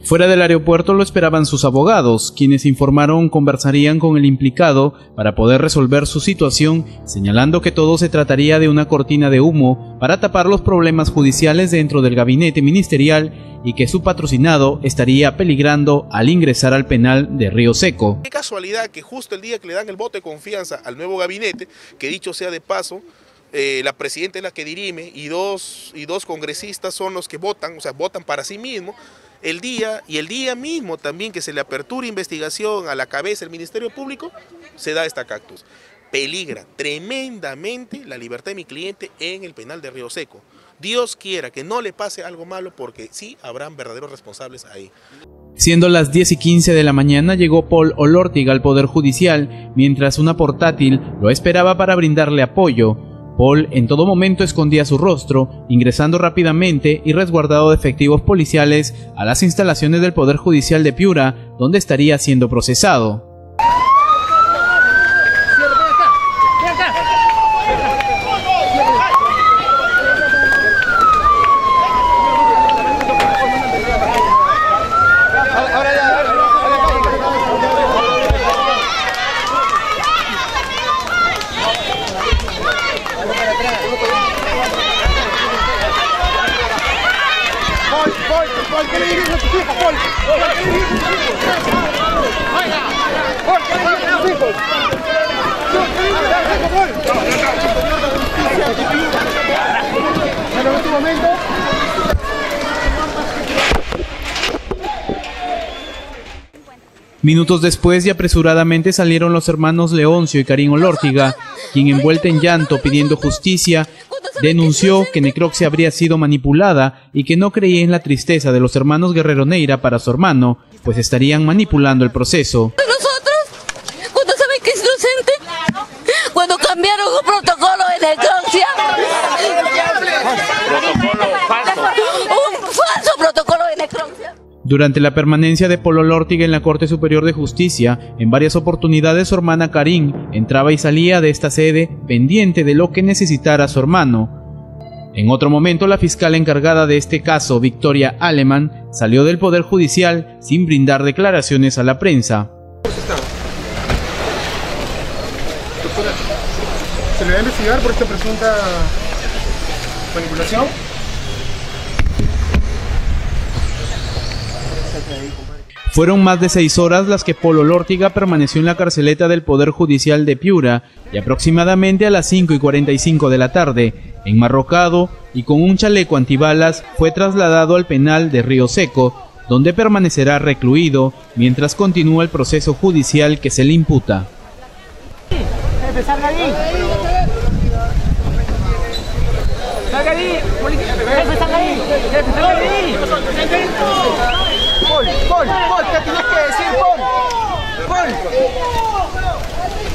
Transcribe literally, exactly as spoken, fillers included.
Fuera del aeropuerto lo esperaban sus abogados, quienes informaron conversarían con el implicado para poder resolver su situación, señalando que todo se trataría de una cortina de humo para tapar los problemas judiciales dentro del gabinete ministerial y que su patrocinado estaría peligrando al ingresar al penal de Río Seco. Qué casualidad que justo el día que le dan el voto de confianza al nuevo gabinete, que dicho sea de paso, eh, la presidenta es la que dirime y dos, y dos congresistas son los que votan, o sea, votan para sí mismos, el día y el día mismo también que se le apertura investigación a la cabeza del Ministerio Público, se da esta cactus. Peligra tremendamente la libertad de mi cliente en el penal de Río Seco. Dios quiera que no le pase algo malo, porque sí habrán verdaderos responsables ahí. Siendo las diez y quince de la mañana llegó Paul Olórtiga al Poder Judicial, mientras una portátil lo esperaba para brindarle apoyo. Paul en todo momento escondía su rostro, ingresando rápidamente y resguardado de efectivos policiales a las instalaciones del Poder Judicial de Piura, donde estaría siendo procesado. Paul, ¿qué le dices a tus hijos, Paul? Paul, ¿qué le dices a tus hijos? Oiga, Paul, ¿qué le dices a tus hijos? ¿Qué le dices a tus hijos, Paul? Bueno, en este momento... Minutos después y apresuradamente salieron los hermanos Leoncio y Karin Olórtiga, quien envuelta en llanto pidiendo justicia, denunció que Necroxia habría sido manipulada y que no creía en la tristeza de los hermanos Guerrero Neira para su hermano, pues estarían manipulando el proceso. Nosotros, cuando saben que es inocente, cuando cambiaron un protocolo de Necroxia, protocolo falso. un falso protocolo de Necroxia. Durante la permanencia de Paul Olórtiga en la Corte Superior de Justicia, en varias oportunidades su hermana Karin entraba y salía de esta sede pendiente de lo que necesitara su hermano. En otro momento, la fiscal encargada de este caso, Victoria Alemán, salió del Poder Judicial sin brindar declaraciones a la prensa. Doctora, ¿se le va a investigar por esta presunta manipulación? Fueron más de seis horas las que Paul Olórtiga permaneció en la carceleta del Poder Judicial de Piura y aproximadamente a las cinco y cuarenta y cinco de la tarde, enmarrocado y con un chaleco antibalas, fue trasladado al penal de Río Seco, donde permanecerá recluido mientras continúa el proceso judicial que se le imputa. Jefe, salga ahí. Salga ahí. Jefe, salga ahí. Jefe, salga ahí. Paul, Paul, Paul, ¿qué tienes que decir, Paul? Paul.